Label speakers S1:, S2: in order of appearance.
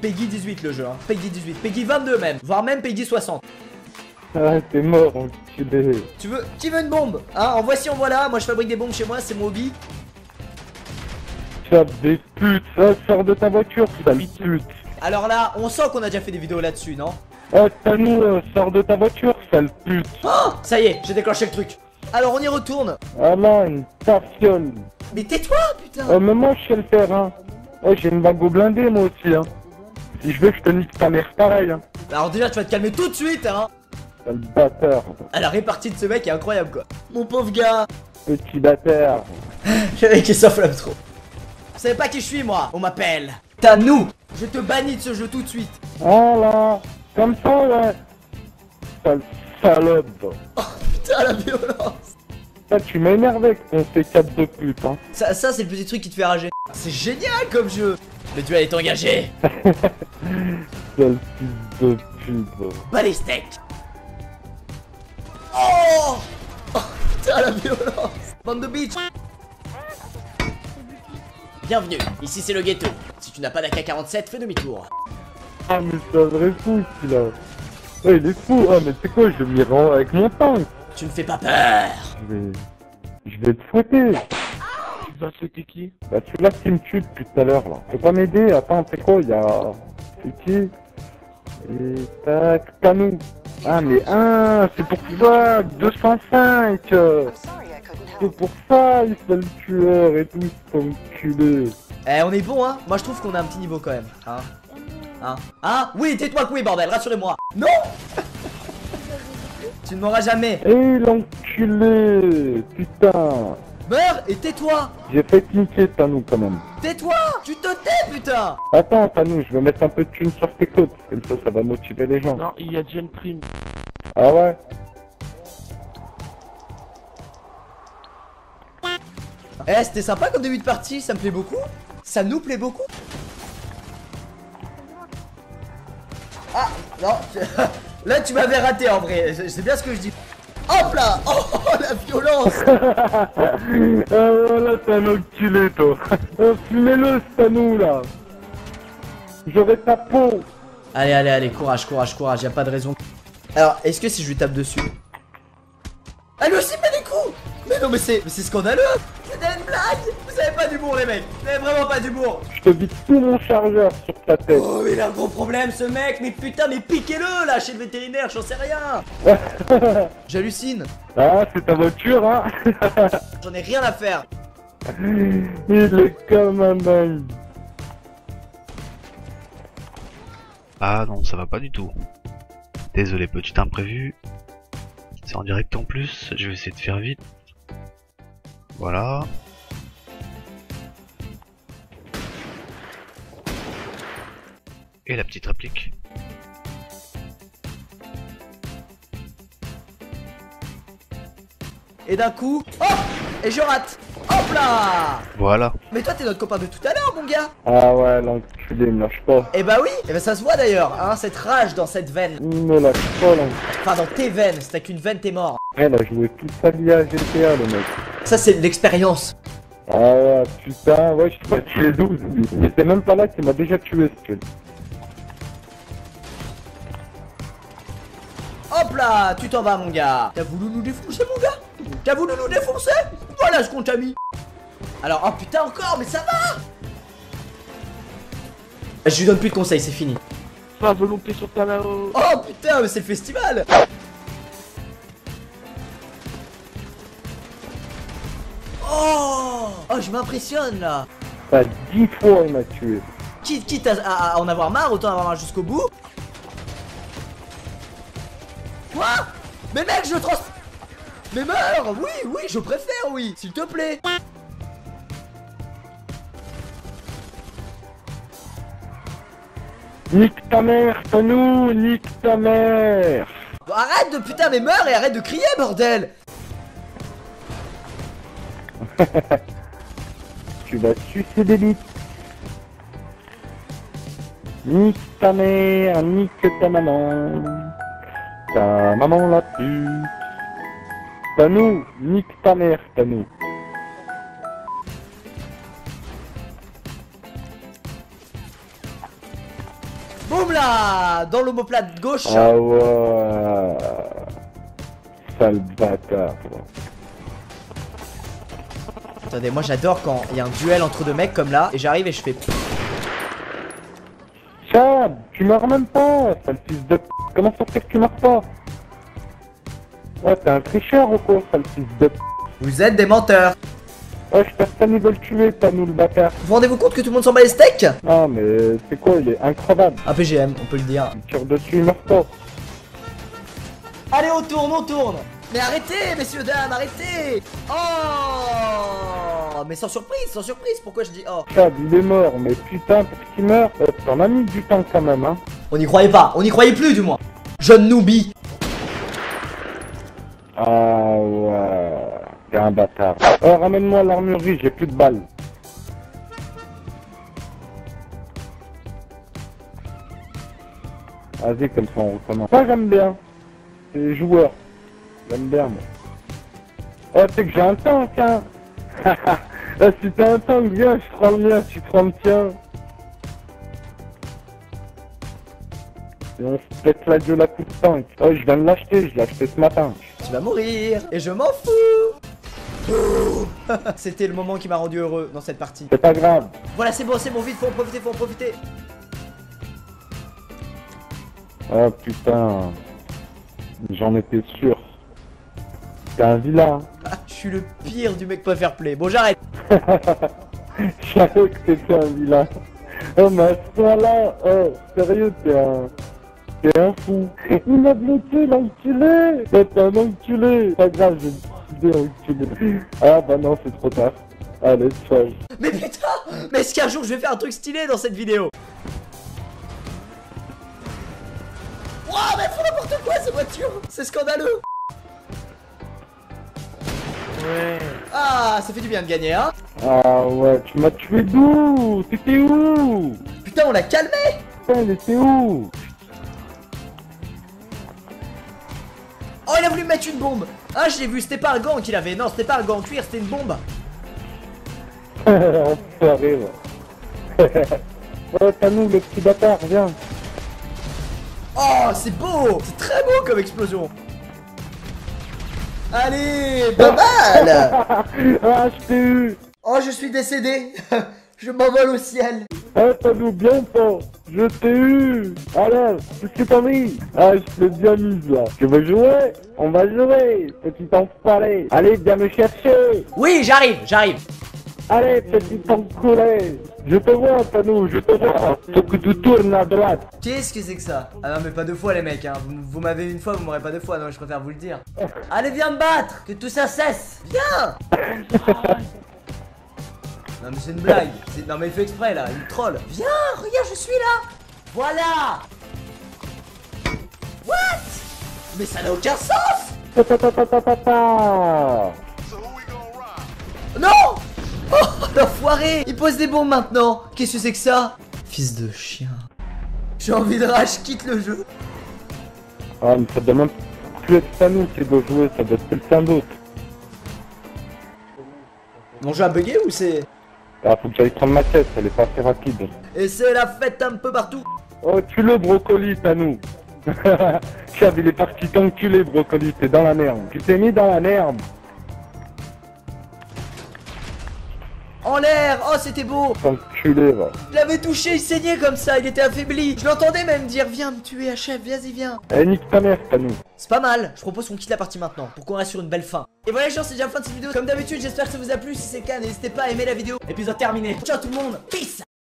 S1: Peggy 18 le jeu, hein. Peggy 18, Peggy 22 même, voire même Peggy 60.
S2: Ah, t'es mort, enculé.
S1: Tu veux une bombe? Hein, en voici, en voilà, moi je fabrique des bombes chez moi, c'est mon hobby.
S2: Tape des putes, ça sort de ta voiture, sale pute.
S1: Alors là, on sent qu'on a déjà fait des vidéos là-dessus, non?
S2: Oh, Tanou, sors de ta voiture, sale pute.
S1: Oh, ça y est, j'ai déclenché le truc. Alors on y retourne.
S2: Ah là, une tafiole.
S1: Mais tais-toi, putain.
S2: Oh, mais moi je sais le faire, hein. Oh, j'ai une bague blindée, moi aussi, hein. Si je veux, je te nique ta mère pareil, hein.
S1: Alors déjà, tu vas te calmer tout de suite, hein.
S2: Sale bâtard.
S1: Ah, la répartie de ce mec est incroyable, quoi. Mon pauvre gars.
S2: Petit bâtard.
S1: Le mec il s'enflamme trop. Vous savez pas qui je suis, moi? On m'appelle Tanou. Je te bannis de ce jeu tout de suite.
S2: Ah là, comme ça, ouais. Sale salope.
S1: Oh putain, la violence.
S2: Ça, tu m'énerves avec ton C4 de pute, hein.
S1: Ça c'est le petit truc qui te fait rager. C'est génial comme jeu. Le duel est engagé.
S2: Sale fils de pute.
S1: Pas les steaks. Oh, oh putain, la violence. Bande de bitch. Bienvenue, ici c'est le ghetto. Si tu n'as pas d'AK-47, fais demi-tour.
S2: Ah, mais c'est un vrai fou, celui-là. Ouais, il est fou. Ah, mais c'est quoi, je m'y rends avec mon tank.
S1: Tu ne fais pas peur.
S2: Je vais te fouetter.
S3: Tu vas sauter qui?
S2: Bah, celui-là qui me tue depuis tout à l'heure, là. Tu peux pas m'aider? Attends, c'est quoi? Il y a... C'est qui? Et tac, Tanou. Ah, mais c'est pour ça, 205. C'est pour ça, il fait le tueur et tout, c'est enculé.
S1: Eh, on est bon, hein. Moi je trouve qu'on a un petit niveau quand même. Hein? Oui, tais-toi le couille, bordel, rassurez-moi. Non. Tu ne m'auras jamais.
S2: Eh, l'enculé. Putain.
S1: Meurs et tais-toi.
S2: J'ai fait niquer Tanou quand même.
S1: Tais-toi. Tu te tais, putain.
S2: Attends, Tanou, je vais mettre un peu de thune sur tes côtes. Comme ça va motiver les gens.
S3: Non, il y a déjà une prime.
S2: Ah ouais?
S1: Eh, c'était sympa comme début de partie, ça me plaît beaucoup. Ça nous plaît beaucoup. Ah, non. Là, tu m'avais raté en vrai. Je sais bien ce que je dis. Hop là. Oh, la violence.
S2: Ah voilà, t'es un enculé, toi. Fumez-le, ce Tanou, là. J'aurai ta peau.
S1: Allez, courage, y a pas de raison. Alors, est-ce que si je lui tape dessus? Ah, lui aussi met des coups. Mais non, mais c'est scandaleux. C'était une blague. Vous avez pas d'humour, les mecs. Vous avez vraiment pas d'humour.
S2: Je te vide tout mon chargeur sur ta tête.
S1: Oh, mais il a un gros problème, ce mec. Mais putain, mais piquez-le, là, chez le vétérinaire, j'en sais rien. J'hallucine.
S2: Ah, c'est ta voiture, hein.
S1: J'en ai rien à faire.
S2: Il est comme un dingue.
S4: Ah non, ça va pas du tout. Désolé, petit imprévu. C'est en direct en plus, je vais essayer de faire vite. Voilà. Et la petite réplique.
S1: Et d'un coup, hop. Et je rate. Hop là.
S4: Voilà.
S1: Mais toi, t'es notre copain de tout à l'heure, mon gars.
S2: Ah ouais, l'enculé, me lâche pas.
S1: Eh bah oui, eh bah ça se voit d'ailleurs, hein, cette rage dans cette veine.
S2: Il me lâche pas, l'enculé.
S1: Enfin, dans tes veines, si t'as qu'une veine, t'es mort.
S2: Elle a joué toute sa vie à GTA, le mec.
S1: Ça, c'est de l'expérience.
S2: Ah ouais, putain, ouais, je t'ai tué 12. Il était même pas là qu'il m'a déjà tué, ce tué.
S1: Hop là, tu t'en vas, mon gars. T'as voulu nous défoncer, mon gars? T'as voulu nous défoncer? Voilà ce qu'on t'a mis. Alors, oh putain, encore, mais ça va. Je lui donne plus de conseils, c'est fini.
S3: Pas volonté sur ta là-haut.
S1: Oh putain, mais c'est le festival. Oh, je m'impressionne là.
S2: Pas 10 fois, il m'a tué.
S1: Quitte à en avoir marre, autant en avoir marre jusqu'au bout. Quoi? Mais mec, je trans... Mais meurs. Oui, je préfère, oui. S'il te plaît.
S2: Nique ta mère, Tanou, nique ta mère.
S1: Bon, arrête de putain, mais meurs et arrête de crier, bordel.
S2: Tu vas sucer des bites. Nique ta mère, nique ta maman. Ta maman la pute. Tanou, nique ta mère, Tanou.
S1: Boum là. Dans l'omoplate gauche.
S2: Ah ouais. Sale bâtard.
S1: Attendez, moi j'adore quand il y a un duel entre deux mecs comme là. Et j'arrive et je fais...
S2: Chad, tu meurs même pas, sale fils de p. Comment ça fait que tu meurs pas? Ouais, t'es un tricheur ou quoi, sale fils de p.
S1: Vous êtes des menteurs.
S2: Ouais, personne ne veut le tuer, pas nous le bâtard.
S1: Vous rendez-vous compte que tout le monde s'en bat les steaks?
S2: Ah, mais c'est quoi, il est incroyable.
S1: Un PGM, on peut le dire.
S2: Il tire dessus, il meurt pas.
S1: Allez, on tourne, on tourne. Mais arrêtez, messieurs, dames, arrêtez. Oh. Mais sans surprise, pourquoi je dis oh?
S2: Chad, il est mort, mais putain, pour qu'il meurt, t'en as mis du temps quand même, hein.
S1: On n'y croyait pas, on n'y croyait plus du moins. Jeune noobie.
S2: Ah ouais, t'es un bâtard. Oh, ramène-moi l'armurerie, j'ai plus de balles. Vas-y, comme ça on recommence. Ça j'aime bien. C'est les joueurs. J'aime bien moi. Oh, c'est que j'ai un tank, hein. Là, si t'as un tank, viens, je prends le mien, tu prends le tien. Et on se pète la gueule à coup de tank. Oh, je viens de l'acheter, je l'ai acheté ce matin.
S1: Tu vas mourir. Et je m'en fous. C'était le moment qui m'a rendu heureux dans cette partie.
S2: C'est pas grave.
S1: Voilà, c'est bon, vite, faut en profiter.
S2: Oh putain. J'en étais sûr. T'es un vilain.
S1: Ah, je suis le pire du mec pas fair play. Bon, j'arrête.
S2: Je savais que t'étais un vilain. Oh, mais à ce point-là, oh, sérieux, t'es un fou. Il m'a bloqué, l'enculé. T'es un enculé. Pas grave, j'ai décidé enculé. Ah bah non, c'est trop tard. Allez, ciao.
S1: Mais putain, mais est-ce qu'un jour je vais faire un truc stylé dans cette vidéo? Wouah, mais faut n'importe quoi cette voiture. C'est scandaleux.
S3: Ouais.
S1: Ah, ça fait du bien de gagner, hein.
S2: Ah ouais, tu m'as tué d'où? T'étais où?
S1: Putain, on l'a calmé.
S2: Putain, il était où?
S1: Oh, il a voulu me mettre une bombe. Ah, je l'ai vu, c'était pas un gant qu'il avait. Non, c'était pas un gant en cuir, c'était une bombe.
S2: Enfoiré, ouais. Oh, t'as nous, le petit bâtard, viens.
S1: Oh, c'est beau. C'est très beau comme explosion. Allez, pas mal.
S2: Ah, je t'ai eu.
S1: Oh, je suis décédé. Je m'envole au ciel.
S2: Ah, t'as nous bien pas. Je t'ai eu. Alors, qu'est-ce que t'as mis? Ah, je l'ai bien mise là. Tu veux jouer? On va jouer, petit enfoiré. Allez, viens me chercher.
S1: Oui, j'arrive.
S2: Allez, petit enculé. Je te vois, Tanou, je te vois. Faut que tu tournes à droite.
S1: Qu'est-ce que c'est que ça? Ah non, mais pas deux fois les mecs, hein. Vous m'avez une fois, vous m'aurez pas deux fois. Non, je préfère vous le dire. Allez, viens me battre, que tout ça cesse. Viens. Non mais c'est une blague. Non mais il fait exprès là, il me troll. Viens, regarde, je suis là. Voilà. What? Mais ça n'a aucun sens. Non. Oh, l'enfoiré. Il pose des bombes maintenant. Qu'est-ce que c'est que ça? Fils de chien. J'ai envie de rage, quitte le jeu.
S2: Ah, mais ça doit même plus être Tanou qui doit jouer, ça doit être quelqu'un d'autre.
S1: Mon jeu a bugué ou c'est...
S2: Ah, faut que j'aille prendre ma tête, elle est pas assez rapide.
S1: Et c'est la fête un peu partout.
S2: Oh, tue-le, brocoli, Tanou. Chab, il est parti t'enculer, brocoli, t'es dans la merde. Tu t'es mis dans la merde.
S1: En l'air. Oh, c'était beau.
S2: T'enculé, va.
S1: Je l'avais touché, il saignait comme ça, il était affaibli. Je l'entendais même dire viens me tuer, Hachef, vas-y viens.
S2: Eh, nique ta mère, Tanou.
S1: C'est pas mal, je propose qu'on quitte la partie maintenant pour qu'on reste sur une belle fin. Et voilà les gens, c'est déjà la fin de cette vidéo. Comme d'habitude, j'espère que ça vous a plu. Si c'est le cas, n'hésitez pas à aimer la vidéo. Épisode terminé. Ciao tout le monde, peace.